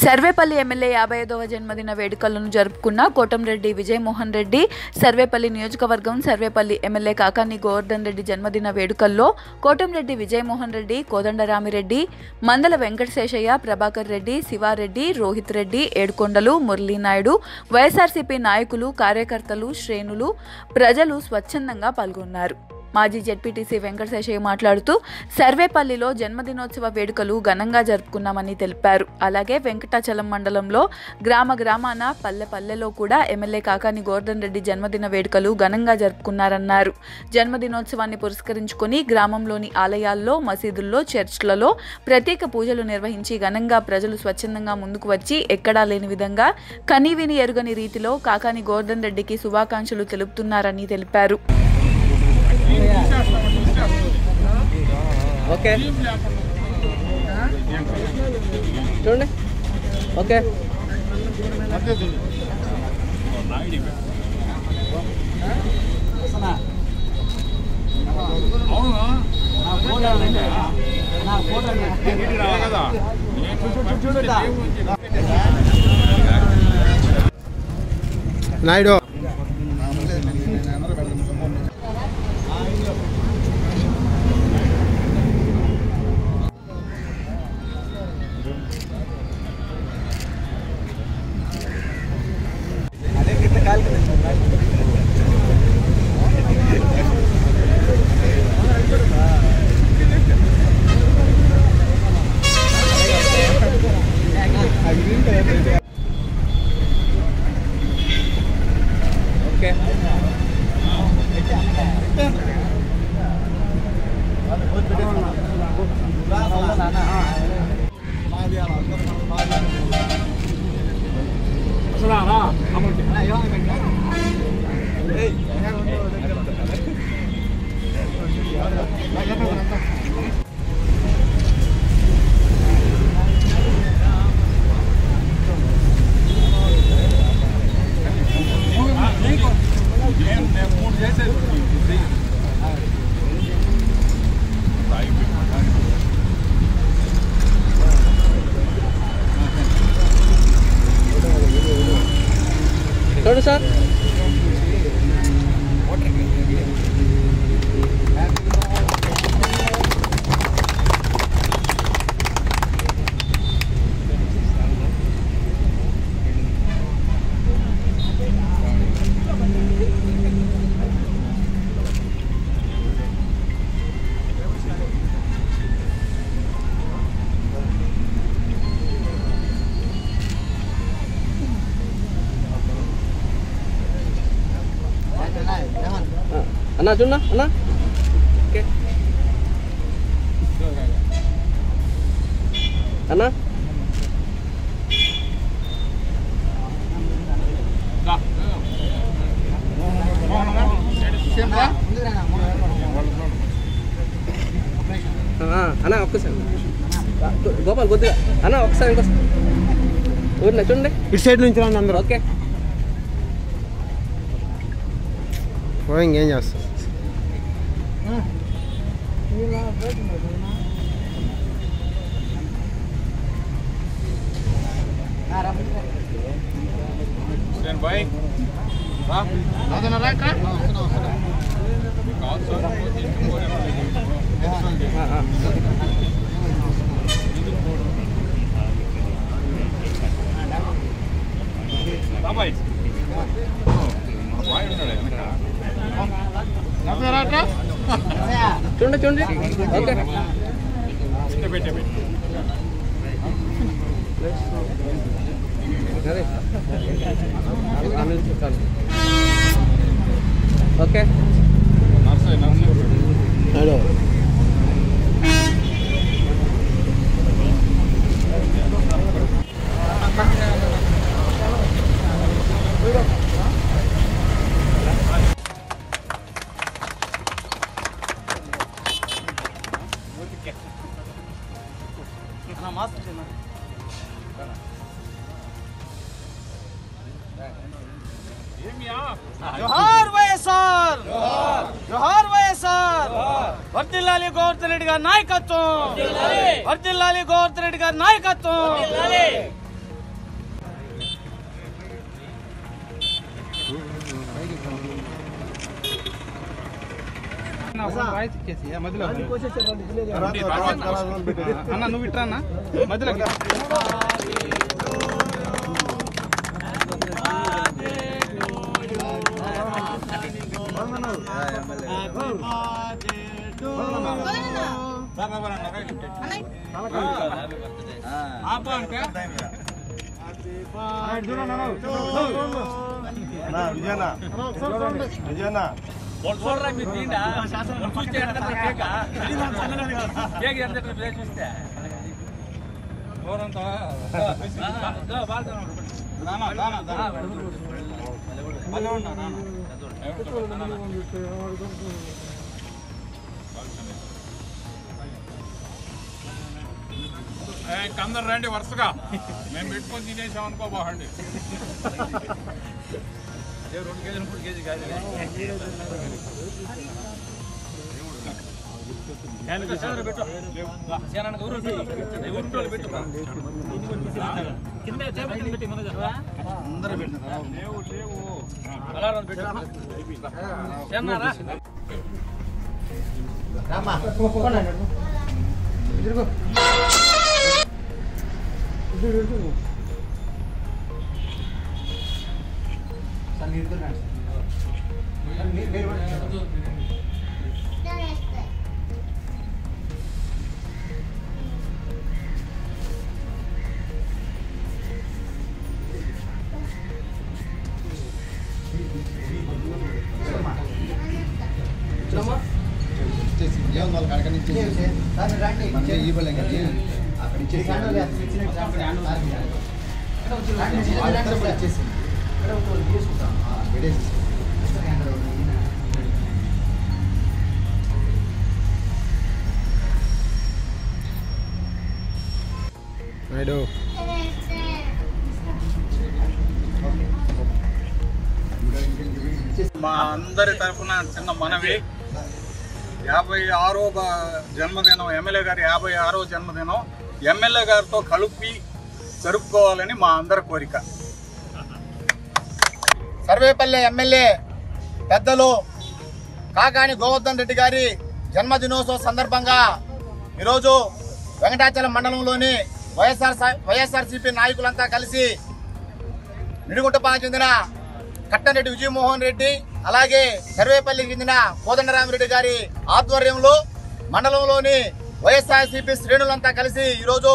Sarvepalli MLA 55వ జన్మదిన వేడుకలను జరుపుకున్న కోటంరెడ్డి విజయమోహన్ రెడ్డి సర్వేపల్లి నియోజకవర్గం సర్వేపల్లి ఎమ్మెల్యే కాకాని గోవర్ధన్ రెడ్డి జన్మదిన వేడుకల్లో కోటంరెడ్డి విజయమోహన్ రెడ్డి, కోదండరామిరెడ్డి, మందల వెంకటశేషయ్య, ప్రభాకర్ రెడ్డి, శివారెడ్డి, రోహిత్ రెడ్డి, ఏడుకొండలు, మురళీనాయుడు, వైఎస్ఆర్సీపీ నాయకులు, కార్యకర్తలు, శ్రేణులు, ప్రజలు స్వచ్ఛందంగా పాల్గొన్నారు. మాజీ జెడ్పీటీసీ వెంకటశేషయ్య మాట్లాడుతూ సర్వేపల్లిలో జన్మదినోత్సవ వేడుకలు ఘనంగా జరుపుకున్నామని తెలిపారు. అలాగే వెంకటాచలం మండలంలో గ్రామాన పల్లెలో కూడా ఎమ్మెల్యే కాకాని గోవర్ధన్ రెడ్డి జన్మదిన వేడుకలు ఘనంగా జరుపుకున్నారన్నారు. జన్మదినోత్సవాన్ని పురస్కరించుకొని గ్రామంలోని ఆలయాల్లో, మసీదుల్లో, చర్చ్లలో ప్రత్యేక పూజలు నిర్వహించి ఘనంగా ప్రజలు స్వచ్ఛందంగా ముందుకు వచ్చి ఎక్కడా లేని విధంగా కనీవిని ఎరుగని రీతిలో కాకాని గోవర్ధన్ రెడ్డికి శుభాకాంక్షలు తెలుపుతున్నారని తెలిపారు. ఓకే చూడండి. ఓకే నాయుడు ఓకే చూడు సార్. అన్నా చూడన్నా అన్నా. ఓకే అన్నా అన్నా ఒక్కసారి గోపాల్ కొద్దిగా అన్నా ఒకసారి ఇంకోసారి ఊరినా చూడండి. ఇటు సైడ్ నుంచి రండి అందరూ. ఓకే ఇంకేం చేస్తాం. చూడండి చూడండి. ఓకే ఓకే जोहार వైఎస్ఆర్ जोहार వైఎస్ఆర్ వర్ధిల్లాలి గోవర్ధన్ రెడ్డి గారి నాయకత్వం వర్ధిల్లాలి గోవర్ధన్ రెడ్డి గారి నాయకత్వం అన్న నువ్వు ఇట్రా అన్న మధ్యలో అందరు రండి వరుసగా మేము పెట్టుకొని తినేసాం అనుకో బాగుండి 2 కేజీలు 3 కేజీ కాదు మా అందరి తరఫున చిన్న మనవి 56వ జన్మదినం ఎమ్మెల్యే గారి 56వ జన్మదినం ఎమ్మెల్యే గారితో కలిపి జరుపుకోవాలని మా అందరి కోరిక. సర్వేపల్లి ఎమ్మెల్యే పెద్దలు కాకాని గోవర్ధన్ రెడ్డి గారి జన్మదినోత్సవ సందర్భంగా ఈరోజు వెంకటాచలం మండలంలోని వైఎస్ఆర్సీపీ నాయకులంతా కలిసి నిడుగుంటపాలకు చెందిన కట్టంరెడ్డి విజయమోహన్ రెడ్డి అలాగే సర్వేపల్లికి చెందిన కోదండరామిరెడ్డి గారి ఆధ్వర్యంలో మండలంలోని వైఎస్ఆర్సీపీ శ్రేణులంతా కలిసి ఈరోజు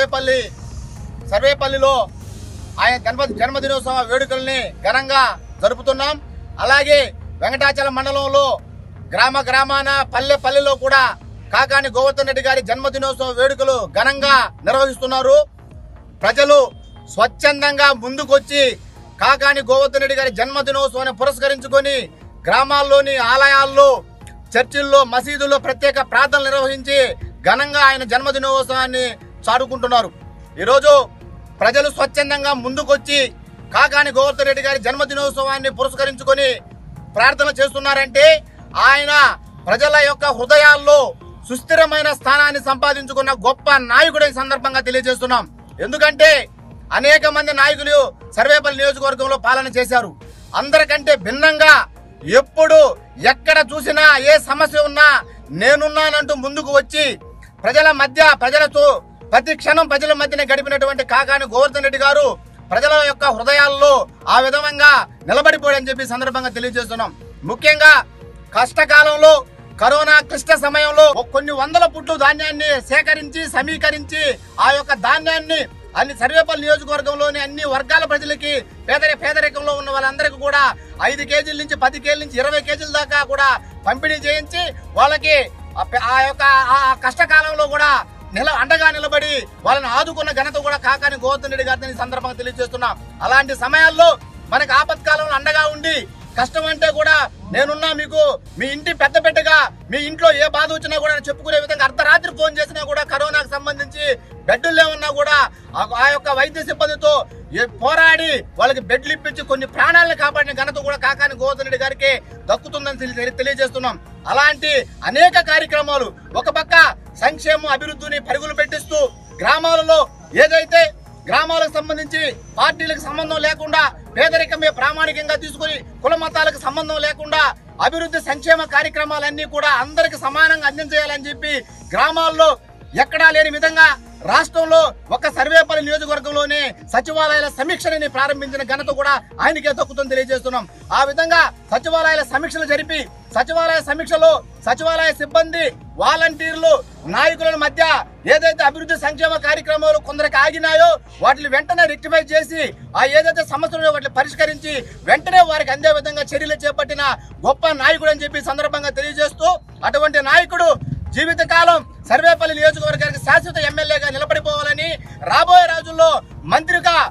సర్వేపల్లిలో ఆయన జన్మదినోత్సవ వేడుకల్ని ఘనంగా జరుపుతున్నాం. అలాగే వెంకటాచలం మండలంలో గ్రామాన పల్లెలో కూడా కాకాని గోవర్ధన్ రెడ్డి గారి జన్మదినోత్సవ వేడుకలు ఘనంగా నిర్వహిస్తున్నారు. ప్రజలు స్వచ్ఛందంగా ముందుకొచ్చి కాకాని గోవర్ధన్ రెడ్డి గారి జన్మదినోత్సవాన్ని పురస్కరించుకొని గ్రామాల్లోని ఆలయాల్లో, చర్చిల్లో, మసీదుల్లో ప్రత్యేక ప్రార్థనలు నిర్వహించి ఘనంగా ఆయన జన్మదినోత్సవాన్ని చాటుకుంటున్నారు. ఈరోజు ప్రజలు స్వచ్ఛందంగా ముందుకొచ్చి కాకాని గోవర్ధన్ రెడ్డి గారి జన్మదినోత్సవాన్ని పురస్కరించుకొని ప్రార్థన చేస్తున్నారంటే ఆయన ప్రజల యొక్క హృదయాల్లో సుస్థిరమైన స్థానాన్ని సంపాదించుకున్న గొప్ప నాయకుడైన సందర్భంగా తెలియజేస్తున్నాం. ఎందుకంటే అనేక మంది నాయకులు సర్వేపల్లి నియోజకవర్గంలో పాలన చేశారు. అందరికంటే భిన్నంగా ఎప్పుడు ఎక్కడ చూసినా ఏ సమస్య ఉన్నా నేనున్నానంటూ ముందుకు వచ్చి ప్రజలతో ప్రతి క్షణం ప్రజల మధ్యనే గడిపినటువంటి కాకాని గోవర్ధన్ రెడ్డి గారు ప్రజల యొక్క హృదయాల్లో ఆ విధంగా నిలబడిపోయాడని చెప్పి సందర్భంగా తెలియజేస్తున్నాం. ముఖ్యంగా కష్టకాలంలో కరోనా క్లిష్ట సమయంలో కొన్ని వందల పుట్లు ధాన్యాన్ని సేకరించి సమీకరించి ఆ యొక్క ధాన్యాన్ని అన్ని సర్వేపల్లి నియోజకవర్గంలోని అన్ని వర్గాల ప్రజలకి పేదరికంలో ఉన్న వాళ్ళందరికీ కూడా 5 కేజీల నుంచి 10 కేజీల నుంచి 20 కేజీల దాకా కూడా పంపిణీ చేయించి వాళ్ళకి ఆ యొక్క కష్టకాలంలో కూడా అండగా నిలబడి వాళ్ళని ఆదుకున్న ఘనత కూడా కాకాని గోవర్ధన్ రెడ్డి గారిని సందర్భంగా తెలియజేస్తున్నాం. అలాంటి సమయాల్లో మనకి ఆపత్కాలంలో అండగా ఉండి కష్టం అంటే కూడా నేనున్నా, మీకు మీ ఇంటి పెద్దగా మీ ఇంట్లో ఏ బాధ వచ్చినా కూడా చెప్పుకునే విధంగా అర్ధరాత్రి ఫోన్ చేసినా కూడా కరోనాకు సంబంధించి బెడ్లు లేవన్నా కూడా ఆ యొక్క వైద్య సిబ్బందితో పోరాడి వాళ్ళకి బెడ్లు ఇప్పించి కొన్ని ప్రాణాలను కాపాడిన ఘనత కూడా కాకాని గోవర్ధన్ రెడ్డి గారికి దక్కుతుందని తెలియజేస్తున్నాం. అలాంటి అనేక కార్యక్రమాలు ఒక పక్క సంక్షేమ అభివృద్ధిని పరుగులు పెట్టిస్తూ గ్రామాలలో ఏదైతే గ్రామాలకు సంబంధించి పార్టీలకు సంబంధం లేకుండా పేదరికమే ప్రామాణికంగా తీసుకుని కుల మతాలకు సంబంధం లేకుండా అభివృద్ధి సంక్షేమ కార్యక్రమాలన్నీ కూడా అందరికి సమానంగా అందించేయాలని చెప్పి గ్రామాల్లో ఎక్కడా లేని విధంగా రాష్ట్రంలో ఒక సర్వేపల్లి నియోజకవర్గంలోనే సచివాలయాల సమీక్షని ప్రారంభించిన ఘనత కూడా ఆయనకే దక్కుతుందని తెలియజేస్తున్నాం. ఆ విధంగా సచివాలయాల సమీక్షలు జరిపి సచివాలయ సమీక్షలో సచివాలయ సిబ్బంది వాలంటీర్లు నాయకుల మధ్య ఏదైతే అభివృద్ధి సంక్షేమ కార్యక్రమాలు కొందరికి ఆగినాయో వాటిని వెంటనే రెక్టిఫై చేసి ఆ ఏదైతే సమస్యలు వాటిని పరిష్కరించి వెంటనే వారికి అందే విధంగా చర్యలు చేపట్టిన గొప్ప నాయకుడు అని చెప్పి సందర్భంగా తెలియజేస్తూ అటువంటి నాయకుడు జీవితకాలం సర్వేపల్లి నియోజకవర్గానికి శాశ్వత ఎమ్మెల్యేగా నిలబడిపోవాలని రాబోయే రోజుల్లో మంత్రిగా